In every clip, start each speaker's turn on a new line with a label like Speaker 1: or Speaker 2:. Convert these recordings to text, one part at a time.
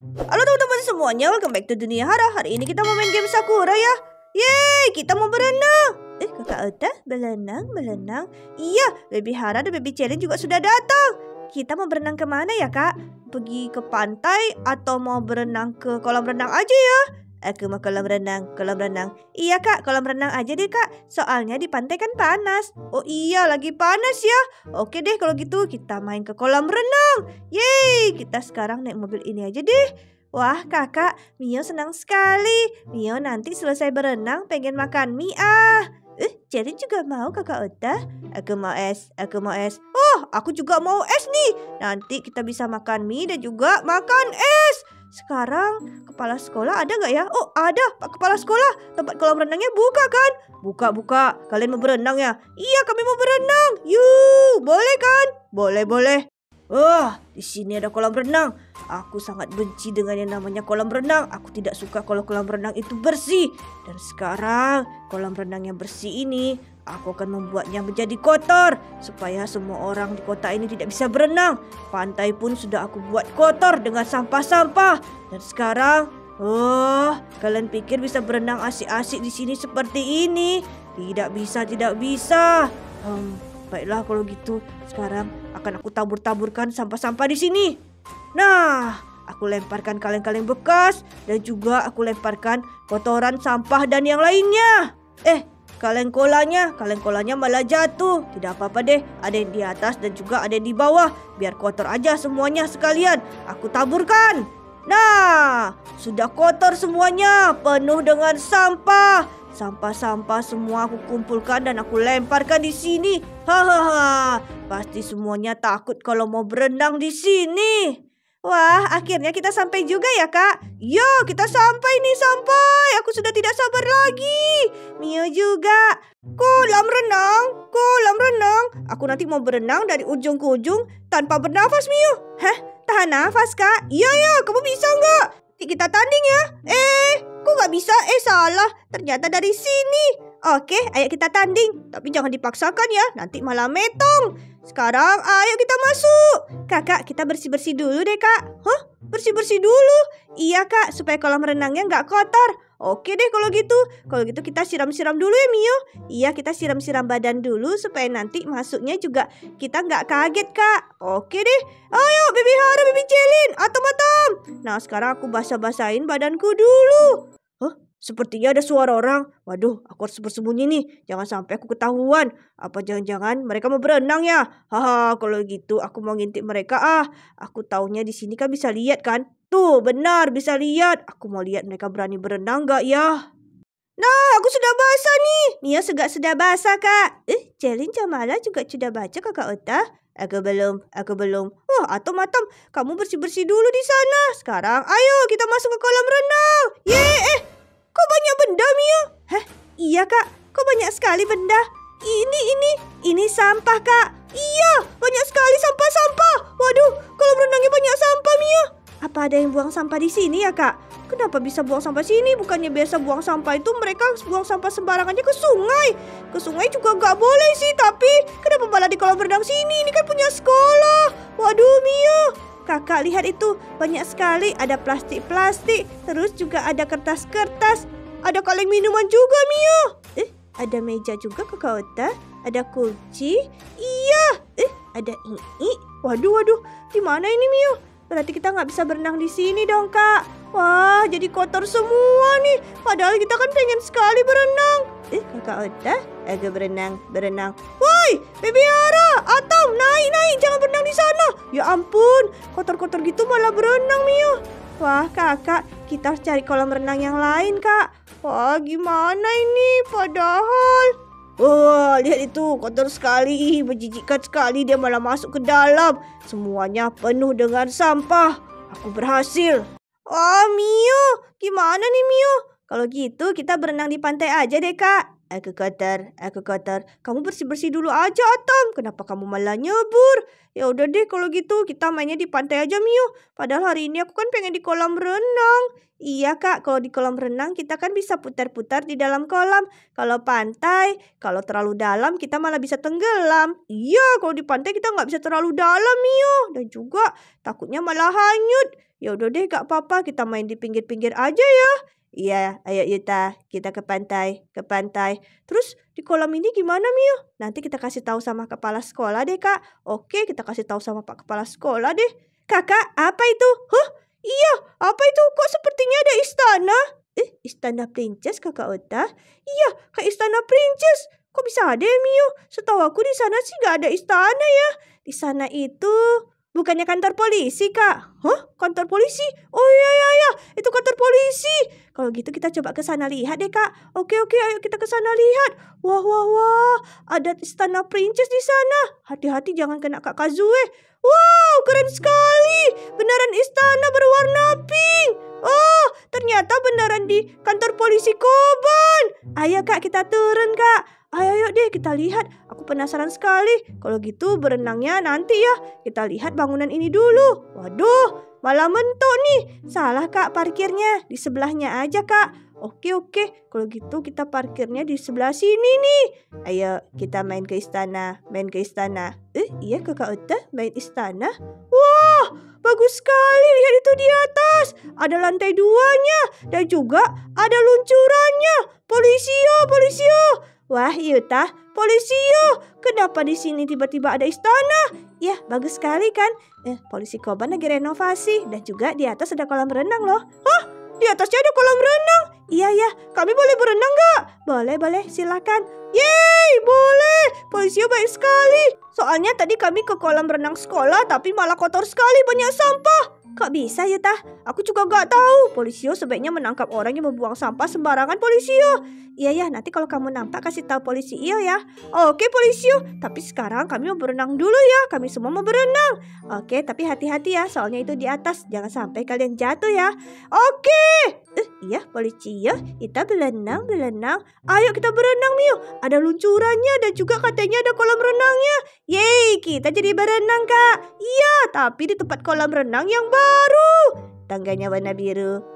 Speaker 1: Halo teman-teman semuanya, welcome back to Dunia Hara. Hari ini kita mau main game Sakura ya. Yeay, kita mau berenang. Kakak Ota, berenang. Iya, Baby Hara dan Baby Celin juga sudah datang. Kita mau berenang kemana ya kak? Pergi ke pantai atau mau berenang ke kolam renang aja ya? Aku mau kolam renang. Iya kak, kolam renang aja deh kak. Soalnya di pantai kan panas. Oh iya, lagi panas ya. Oke deh kalau gitu kita main ke kolam renang. Yeay, kita sekarang naik mobil ini aja deh. Wah kakak, Mio senang sekali. Mio nanti selesai berenang pengen makan mie ah. Celin juga mau kakak Ota. Aku mau es. Oh, aku juga mau es nih. Nanti kita bisa makan mie dan juga makan es. Sekarang kepala sekolah ada nggak ya? Oh ada, Pak Kepala Sekolah. Tempat kolam renangnya buka kan? Buka. Kalian mau berenang ya? Iya, kami mau berenang. Yuk, boleh kan? Boleh. Di sini ada kolam renang. Aku sangat benci dengan yang namanya kolam renang. Aku tidak suka kalau kolam renang itu bersih. Dan sekarang kolam renang yang bersih ini aku akan membuatnya menjadi kotor supaya semua orang di kota ini tidak bisa berenang. Pantai pun sudah aku buat kotor dengan sampah-sampah. Dan sekarang, kalian pikir bisa berenang asik-asik di sini seperti ini? Tidak bisa. Baiklah kalau gitu, sekarang akan aku tabur-taburkan sampah-sampah di sini. Nah, aku lemparkan kaleng-kaleng bekas dan juga aku lemparkan kotoran sampah dan yang lainnya. Kaleng kolanya malah jatuh. Tidak apa-apa deh, ada yang di atas dan juga ada yang di bawah. Biar kotor aja semuanya sekalian. Aku taburkan. Nah, sudah kotor semuanya, penuh dengan sampah. Sampah-sampah semua aku kumpulkan dan aku lemparkan di sini. Hahaha, pasti semuanya takut kalau mau berenang di sini. Wah, akhirnya kita sampai juga ya kak. Yo, kita sampai. Aku sudah tidak sabar lagi. Mio juga. Kolam renang. Aku nanti mau berenang dari ujung ke ujung tanpa bernafas, Mio. Hah? Tahan nafas kak? Iya, kamu bisa nggak? Kita tanding ya. Kok nggak bisa? Salah. Ternyata dari sini. Oke, ayo kita tanding. Tapi jangan dipaksakan ya, nanti malah metong. Sekarang ayo kita masuk. Kakak, kita bersih-bersih dulu deh kak. Hah? Bersih-bersih dulu? Iya kak, supaya kolam renangnya nggak kotor. Oke deh kalau gitu. Kalau gitu kita siram-siram dulu ya Mio. Iya, kita siram-siram badan dulu supaya nanti masuknya juga kita nggak kaget kak. Oke deh. Ayo Baby Hara, Baby Celin, atom. Nah sekarang aku basah-basahin badanku dulu. Sepertinya ada suara orang. Waduh, aku harus bersembunyi nih. Jangan sampai aku ketahuan. Apa jangan-jangan mereka mau berenang ya? Haha, kalau gitu aku mau ngintip mereka. Aku taunya di sini kan bisa lihat kan? Tuh, benar bisa lihat. Aku mau lihat mereka berani berenang nggak ya? Nah, aku sudah basah nih. Mia juga sudah basah kak. Celin Jamala juga sudah baca kakak Ota. Aku belum. Wah, atom. Kamu bersih-bersih dulu di sana. Sekarang ayo kita masuk ke kolam renang. Kok banyak benda, Mio? Hah? Iya, Kak. Kok banyak sekali benda? Ini sampah, Kak. Iya, banyak sekali sampah-sampah. Waduh, kolam renangnya banyak sampah, Mio. Apa ada yang buang sampah di sini ya, Kak? Kenapa bisa buang sampah sini? Bukannya biasa buang sampah itu mereka buang sampah sembarangannya ke sungai. Ke sungai juga nggak boleh sih, tapi kenapa malah di kolam renang sini? Ini kan punya sekolah. Waduh, Mio. Kakak lihat itu, banyak sekali ada plastik-plastik, terus juga ada kertas-kertas, ada kaleng minuman juga Mio. Ada meja juga kakak Ota, ada kunci, iya, ada ini. Waduh, di mana ini Mio? Berarti kita nggak bisa berenang di sini dong kak. Wah, jadi kotor semua nih. Padahal kita kan pengen sekali berenang. Kakak Ota, agak berenang. Woi, Baby Hara, Atom, naik, jangan berenang di sana. Ya ampun, kotor-kotor gitu malah berenang, Mio. Wah, kakak, kita harus cari kolam renang yang lain, kak. Wah, gimana ini padahal? Wah, lihat itu, kotor sekali, menjijikkan sekali. Dia malah masuk ke dalam. Semuanya penuh dengan sampah. Aku berhasil. Wah, Mio, gimana nih, Mio? Kalau gitu kita berenang di pantai aja deh, kak. aku kotor, aku kotor. Kamu bersih-bersih dulu aja, Atom. Kenapa kamu malah nyebur? Ya udah deh kalau gitu kita mainnya di pantai aja, Mio. Padahal hari ini aku kan pengen di kolam renang. Iya, Kak. Kalau di kolam renang kita kan bisa putar-putar di dalam kolam. Kalau pantai, kalau terlalu dalam kita malah bisa tenggelam. Iya, kalau di pantai kita nggak bisa terlalu dalam, Mio. Dan juga takutnya malah hanyut. Ya udah deh, Kak Papa, kita main di pinggir-pinggir aja ya. Iya, ayo Yuta, kita ke pantai, ke pantai. Terus di kolam ini gimana, Mio? Nanti kita kasih tahu sama kepala sekolah deh, Kak. Oke, kita kasih tahu sama Pak Kepala Sekolah deh. Kakak, apa itu? Huh? Iya, apa itu? Kok sepertinya ada istana? Istana Princess, Kakak Ota? Iya, kayak istana Princess. Kok bisa ada ya, Mio? Setahu aku di sana sih nggak ada istana ya. Di sana itu bukannya kantor polisi, Kak? Hah? Kantor polisi? Oh iya, itu kantor polisi. Kalau gitu kita coba ke sana lihat deh, Kak. Oke, ayo kita ke sana lihat. Wah, ada istana Princess di sana. Hati-hati jangan kena Kak Kazue. Wow, keren sekali. Beneran istana berwarna pink. Oh, ternyata beneran di kantor polisi Koban. Ayo, Kak, kita turun, Kak. Ayo deh kita lihat. Aku penasaran sekali. Kalau gitu berenangnya nanti ya. Kita lihat bangunan ini dulu. Waduh, malah mentok nih. Salah, Kak, parkirnya. Di sebelahnya aja, Kak. Oke. Kalau gitu kita parkirnya di sebelah sini nih. Ayo kita main ke istana. Iya, Kakak Ota, main istana. Wah, bagus sekali. Lihat itu di atas. Ada lantai 2-nya. Dan juga ada luncurannya. Polisio. Wah, Yuta, polisio. Kenapa di sini tiba-tiba ada istana? Ya, bagus sekali kan? Polisi Koban lagi renovasi. Dan juga di atas ada kolam renang loh. Hah? Di atasnya ada kolam renang? Iya, kami boleh berenang nggak? Boleh, silakan. Yeay, boleh. Polisio baik sekali. Soalnya tadi kami ke kolam renang sekolah, tapi malah kotor sekali, banyak sampah. Kok bisa, Yuta? Aku juga gak tahu. Polisio sebaiknya menangkap orang yang membuang sampah sembarangan, Polisio. Iya, nanti kalau kamu nampak kasih tahu polisi Iyo ya. Oke, Polisio. Tapi sekarang kami mau berenang dulu ya. Kami semua mau berenang. Oke, tapi hati-hati ya. Soalnya itu di atas. Jangan sampai kalian jatuh ya. Oke. Iya, Polisio. Kita berenang. Ayo kita berenang, Mio. Ada luncurannya dan juga katanya ada kolam renangnya. Yeay, kita jadi berenang, Kak. Iya, tapi di tempat kolam renang yang baru. Tangganya warna biru.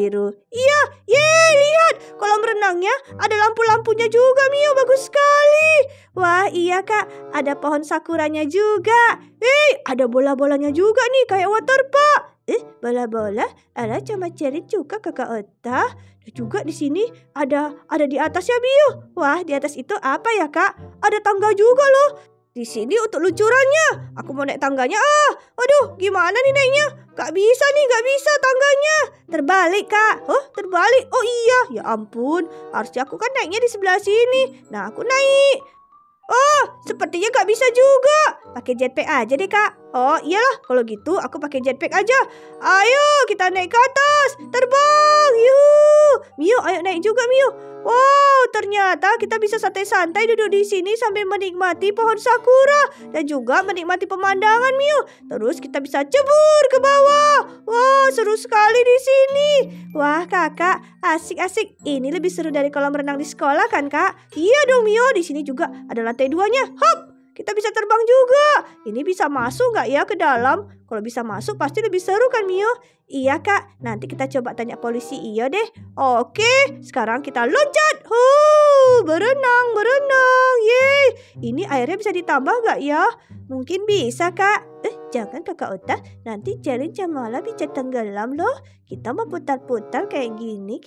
Speaker 1: Iya, yeay, lihat. Kolam renangnya ada lampu-lampunya juga, Mio. Bagus sekali. Wah, iya, Kak. Ada pohon sakuranya juga. Ada bola-bolanya juga nih, kayak waterpark. Bola-bola? Ala cuma cari juga, Kakak Ota. Dan juga di sini ada di atasnya, Mio. Wah, di atas itu apa ya, Kak? Ada tangga juga loh. Di sini untuk luncurannya. Aku mau naik tangganya. Aduh, gimana nih naiknya? Gak bisa tangganya. Terbalik, Kak. Terbalik? Oh iya, ya ampun. Harusnya aku kan naiknya di sebelah sini. Nah, aku naik. Oh, sepertinya gak bisa juga. Pakai jetpack aja deh, Kak. Oh, iyalah. Kalau gitu aku pakai jetpack aja. Ayo, kita naik ke atas. Terbang. Yuhu. Mio, ayo naik juga, Mio. Wow, ternyata kita bisa santai-santai duduk di sini sambil menikmati pohon sakura. Dan juga menikmati pemandangan, Mio. Terus kita bisa cebur ke bawah. Wah, seru sekali di sini. Wah, Kakak, asik-asik. Ini lebih seru dari kolam renang di sekolah kan, Kak? Iya dong, Mio. Di sini juga ada lantai 2-nya. Hop! Kita bisa terbang juga. Ini bisa masuk nggak ya ke dalam? Kalau bisa masuk pasti lebih seru kan, Mio? Iya, Kak. Nanti kita coba tanya polisi Iyo deh. Oke, sekarang kita loncat. Berenang. Yeay. Ini airnya bisa ditambah nggak ya? Mungkin bisa, Kak. Jangan, Kakak Ota. Nanti challenge malah bisa tenggelam loh. Kita mau putar-putar kayak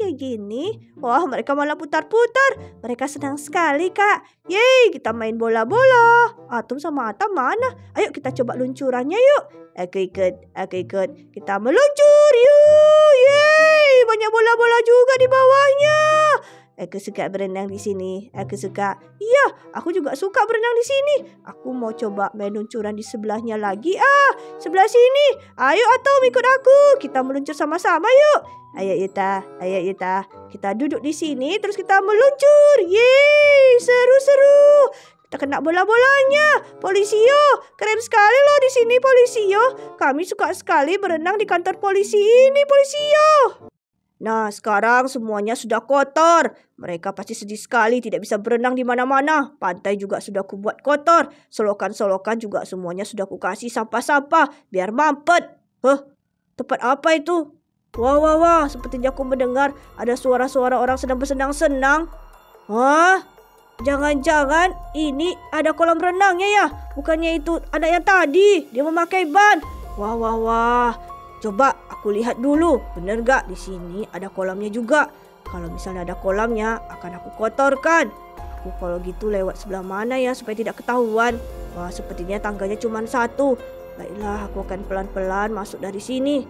Speaker 1: gini. Wah, mereka malah putar-putar. Mereka senang sekali, Kak. Yeay, kita main bola-bola. Atom sama Atam mana? Ayo kita coba luncurannya yuk. Aku ikut. Kita meluncur yuk. Yeay, banyak bola-bola juga di bawahnya. Aku suka berenang di sini. Iya, aku juga suka berenang di sini. Aku mau coba main luncuran di sebelahnya lagi. Sebelah sini. Ayo Atom, ikut aku. Kita meluncur sama-sama yuk. Ayo Yuta. Kita duduk di sini terus kita meluncur. Yeay, seru-seru. Kita kena bola-bolanya. Polisio, keren sekali loh di sini, Polisio. Kami suka sekali berenang di kantor polisi ini, Polisio. Nah, sekarang semuanya sudah kotor. Mereka pasti sedih sekali tidak bisa berenang di mana-mana. Pantai juga sudah kubuat kotor. Solokan-solokan juga semuanya sudah kukasih sampah-sampah biar mampet. Tempat apa itu? Wah, wah, wah. Sepertinya aku mendengar ada suara-suara orang sedang bersenang-senang. Hah? Jangan-jangan ini ada kolam renangnya ya? Bukannya itu anak yang tadi. Dia memakai ban. Wah, wah, wah. Coba aku lihat dulu. Bener gak di sini ada kolamnya juga? Kalau misalnya ada kolamnya akan aku kotorkan. Aku kalau gitu lewat sebelah mana ya supaya tidak ketahuan? Wah, sepertinya tangganya cuma satu. Baiklah, aku akan pelan-pelan masuk dari sini.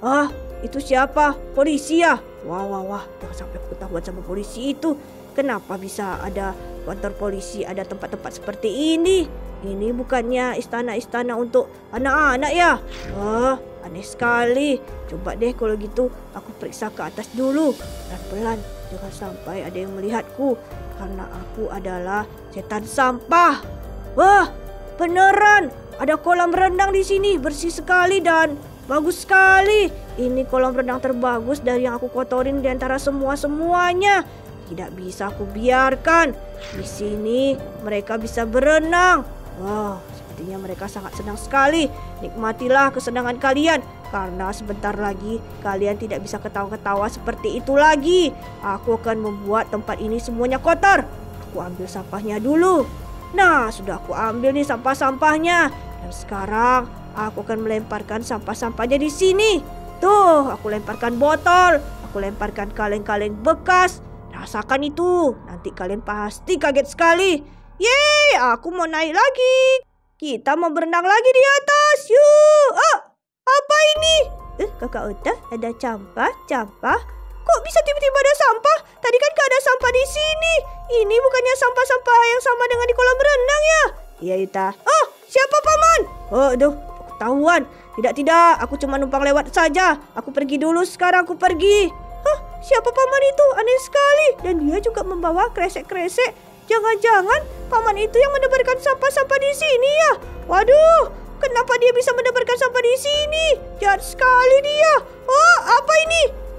Speaker 1: Itu siapa? Polisi ya? Wah, wah, wah. Jangan sampai aku ketahuan sama polisi itu. Kenapa bisa ada kantor polisi, ada tempat-tempat seperti ini? Ini bukannya istana-istana untuk anak-anak ya? Aneh sekali. Coba deh kalau gitu aku periksa ke atas dulu. Pelan-pelan. Jangan sampai ada yang melihatku. Karena aku adalah setan sampah. Wah, beneran. Ada kolam renang di sini. Bersih sekali dan bagus sekali. Ini kolam renang terbagus dari yang aku kotorin di antara semuanya. Tidak bisa aku biarkan. Di sini mereka bisa berenang. Wah, sepertinya mereka sangat senang sekali. Nikmatilah kesenangan kalian. Karena sebentar lagi kalian tidak bisa ketawa-ketawa seperti itu lagi. Aku akan membuat tempat ini semuanya kotor. Aku ambil sampahnya dulu. Nah, sudah aku ambil nih sampah-sampahnya. Dan sekarang aku akan melemparkan sampah-sampahnya di sini. Tuh, aku lemparkan botol. Aku lemparkan kaleng-kaleng bekas. Rasakan itu. Nanti kalian pasti kaget sekali. Yeay, aku mau naik lagi. Kita mau berenang lagi di atas. Yuk. Apa ini? Kakak Ota, ada campah. Kok bisa tiba-tiba ada sampah? Tadi kan gak ada sampah di sini. Ini bukannya sampah-sampah yang sama dengan di kolam renang ya? Iya, Ita. Siapa paman? Aduh, ketahuan. Tidak, aku cuma numpang lewat saja. Aku pergi dulu sekarang, aku pergi. Siapa paman itu? Aneh sekali. Dan dia juga membawa kresek-kresek. Jangan-jangan paman itu yang menebarkan sampah-sampah di sini ya? Waduh, kenapa dia bisa menebarkan sampah di sini? Jahat sekali dia. Apa ini?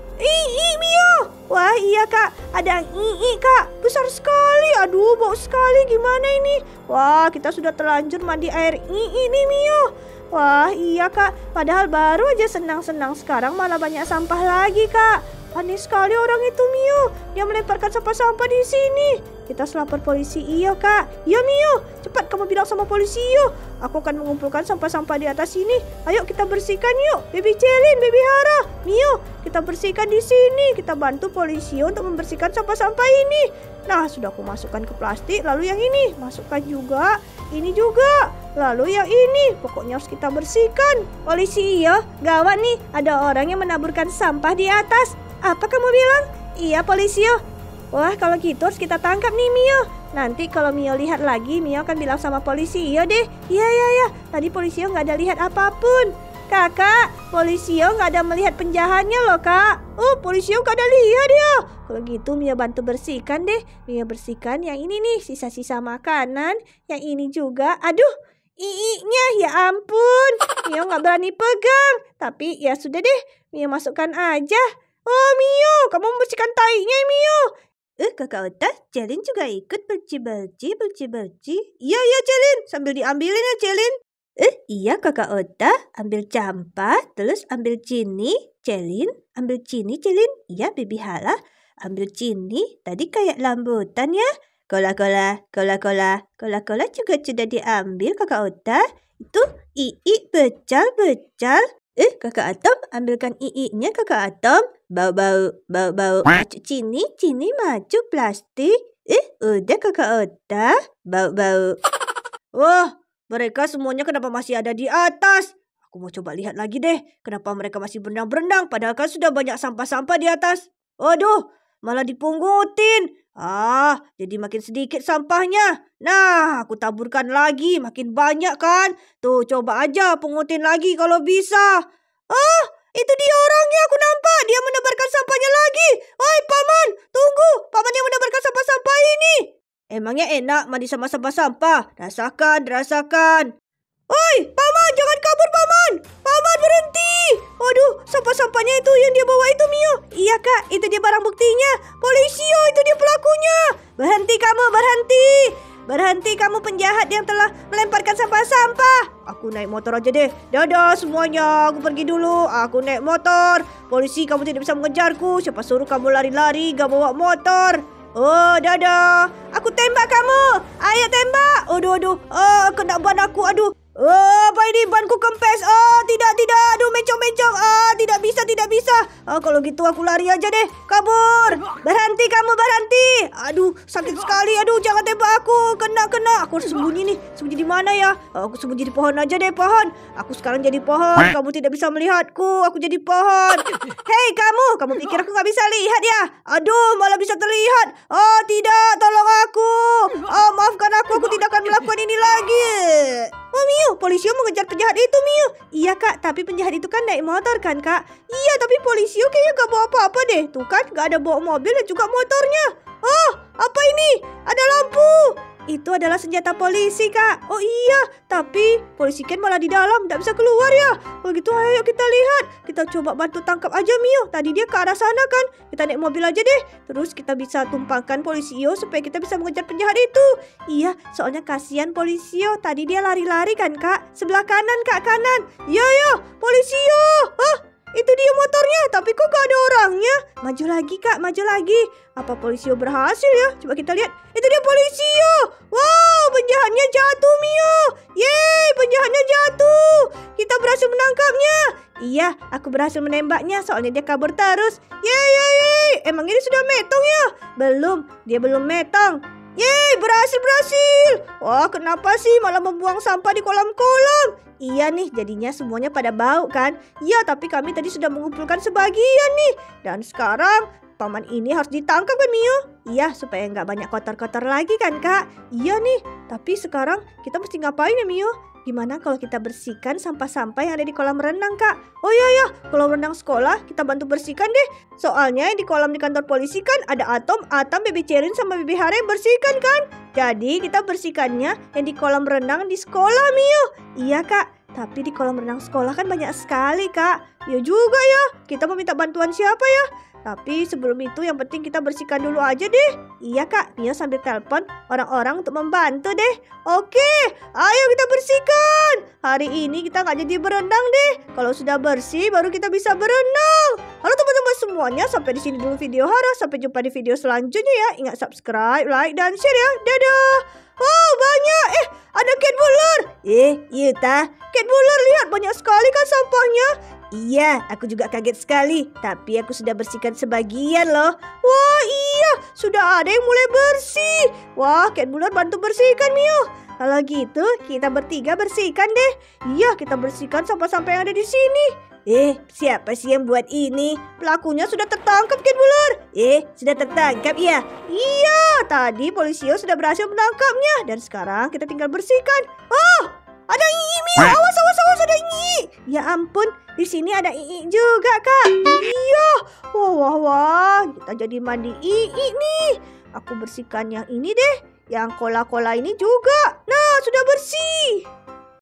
Speaker 1: Mio. Wah, iya kak. Ada kak. Besar sekali. Aduh, bau sekali. Gimana ini? Wah, kita sudah terlanjur mandi air ini Mio. Wah, iya kak. Padahal baru aja senang-senang. Sekarang malah banyak sampah lagi kak. Aneh sekali orang itu Mio. Dia melemparkan sampah-sampah di sini. Kita lapor polisi iyo kak. Ya Mio, cepat kamu bilang sama polisi iyo. Aku akan mengumpulkan sampah-sampah di atas sini. Ayo kita bersihkan yuk. Baby Celin, Baby Hara, Mio, kita bersihkan di sini. Kita bantu polisi untuk membersihkan sampah-sampah ini. Nah, sudah aku masukkan ke plastik. Lalu yang ini masukkan juga. Ini juga. Lalu yang ini. Pokoknya harus kita bersihkan. Polisi iyo, gawat nih. Ada orang yang menaburkan sampah di atas. Apa kamu bilang? Iya polisi yo. Wah, kalau gitu harus kita tangkap nih Mio. Nanti kalau Mio lihat lagi, Mio akan bilang sama polisi iyo deh. Iya. Tadi polisi yo nggak ada lihat apapun. Kakak, polisi yo nggak ada melihat penjahatnya loh kak. Polisi yo nggak ada lihat ya. Kalau gitu Mio bantu bersihkan deh. Mio bersihkan yang ini nih, sisa-sisa makanan. Yang ini juga. Aduh, iinya ya ampun. Mio nggak berani pegang. Tapi ya sudah deh, Mio masukkan aja. Mio, kamu membersihkan tainya Mio. Kakak Ota, Celin juga ikut bersih-bersih. Iya, Celin. Sambil diambilin ya, Celin. Iya, Kakak Ota. Ambil campah, terus ambil cini, Celin. Ambil cini, Celin. Iya, Baby Hala. Ambil cini. Tadi kayak lambutan ya. Kola-kola juga sudah diambil, Kakak Ota. Itu becal. Kakak Atom, ambilkan nya Kakak Atom. Bau. Maju cini maju plastik. Udah Kakak Ota. Bau. Wah, mereka semuanya kenapa masih ada di atas? Aku mau coba lihat lagi deh. Kenapa mereka masih berenang-berenang padahal kan sudah banyak sampah-sampah di atas. Waduh, malah dipungutin. Jadi makin sedikit sampahnya. Nah, aku taburkan lagi. Makin banyak kan? Tuh, coba aja pungutin lagi kalau bisa. Itu dia orangnya. Aku nampak. Dia menebarkan sampahnya lagi. Oi, Paman. Tunggu. Paman yang menebarkan sampah-sampah ini. Emangnya enak mandi sama sampah-sampah? Rasakan. Oi, Paman. Jangan kabur, Paman. Paman, berhenti. Waduh, sampah-sampahnya itu yang dia bawa itu, Mio. Iya, Kak. Itu dia barang buktinya. Polisi, itu dia pelakunya. Berhenti kamu, berhenti. Berhenti kamu penjahat yang telah melemparkan sampah-sampah. Aku naik motor aja deh. Dadah semuanya. Aku pergi dulu. Aku naik motor. Polisi, kamu tidak bisa mengejarku. Siapa suruh kamu lari-lari gak bawa motor? Oh, dadah. Aku tembak kamu. Ayo tembak. Aduh. Kena ban aku. Aduh. Oh, apa ini? Banku kempes. Oh, tidak. Aduh, mencong-mencong. Tidak bisa. Kalau gitu aku lari aja deh. Kabur. Berhenti kamu, berhenti. Aduh, sakit sekali. Aduh, jangan tembak aku. Kena. Aku harus sembunyi nih. Sembunyi di mana ya? Aku sembunyi di pohon aja deh, pohon. Aku sekarang jadi pohon. Kamu tidak bisa melihatku. Aku jadi pohon. Hei, kamu pikir aku gak bisa lihat ya? Aduh, malah bisa terlihat. Oh, tidak. Tolong aku. Oh, maafkan aku. Aku tidak akan melakukan ini lagi. Oh, Mio, polisi mengejar penjahat itu, Mio. Iya, Kak, tapi penjahat itu kan naik motor kan, Kak? Iya, tapi polisi kayaknya gak bawa apa-apa deh. Tuh kan, gak ada bawa mobil dan juga motornya. Oh, apa ini? Ada lampu. Itu adalah senjata polisi, Kak. Oh iya, tapi polisi kan malah di dalam, tidak bisa keluar ya. Kalau gitu ayo kita lihat. Kita coba bantu tangkap aja Mio. Tadi dia ke arah sana kan. Kita naik mobil aja deh. Terus kita bisa tumpangkan Polisio supaya kita bisa mengejar penjahat itu. Iya, soalnya kasihan Polisio. Tadi dia lari-lari kan, Kak. Sebelah kanan, Kak, kanan. Ya, Polisio. Itu dia motornya, tapi kok gak ada orangnya? Maju lagi, Kak, maju lagi. Apa Polisio berhasil ya? Coba kita lihat. Itu dia Polisio. Wow, penjahatnya jatuh, Mio. Yeay, penjahatnya jatuh. Kita berhasil menangkapnya. Iya, aku berhasil menembaknya soalnya dia kabur terus. Yeay. Emang ini sudah metong ya? Belum, dia belum metong. Yeay, berhasil. Wah, kenapa sih malah membuang sampah di kolam-kolam? Iya nih, jadinya semuanya pada bau kan? Iya, tapi kami tadi sudah mengumpulkan sebagian nih. Dan sekarang paman ini harus ditangkap kan, Mio? Iya, supaya nggak banyak kotor-kotor lagi kan, Kak? Iya nih, tapi sekarang kita mesti ngapain ya, Mio? Gimana kalau kita bersihkan sampah-sampah yang ada di kolam renang, Kak? Oh iya, kolam renang sekolah kita bantu bersihkan deh. Soalnya di kolam di kantor polisi kan ada Atom, Baby Cerin sama Baby Hara yang bersihkan kan? Jadi kita bersihkannya yang di kolam renang di sekolah, Mio. Iya, Kak. Tapi di kolam renang sekolah kan banyak sekali, Kak. Ya juga ya. Kita mau minta bantuan siapa ya? Tapi sebelum itu yang penting kita bersihkan dulu aja deh. Iya, Kak, Mio sambil telepon orang-orang untuk membantu deh. Oke, ayo kita bersihkan. Hari ini kita nggak jadi berenang deh. Kalau sudah bersih baru kita bisa berenang. Halo teman-teman semuanya, sampai di sini dulu video Hara. Sampai jumpa di video selanjutnya ya. Ingat subscribe, like, dan share ya. Dadah. Oh, banyak. Ada cat buller. Iya ta. Cat buller, lihat banyak sekali kan sampahnya. Iya, aku juga kaget sekali. Tapi aku sudah bersihkan sebagian loh. Wah, iya. Sudah ada yang mulai bersih. Wah, cat buller bantu bersihkan, Mio. Kalau gitu, kita bertiga bersihkan deh. Iya, kita bersihkan sampah-sampah yang ada di sini. Siapa sih yang buat ini? Pelakunya sudah tertangkap, cat buller. Sudah tertangkap ya? Iya, tadi Polisio sudah berhasil menangkapnya. Dan sekarang kita tinggal bersihkan. Oh, ada Ii, Mio. Awas, ada Ii. Ya ampun, di sini ada Ii juga, Kak. Iya. Wah, kita jadi mandi Ii nih. Aku bersihkan yang ini deh. Yang kola-kola ini juga. Nah, sudah bersih.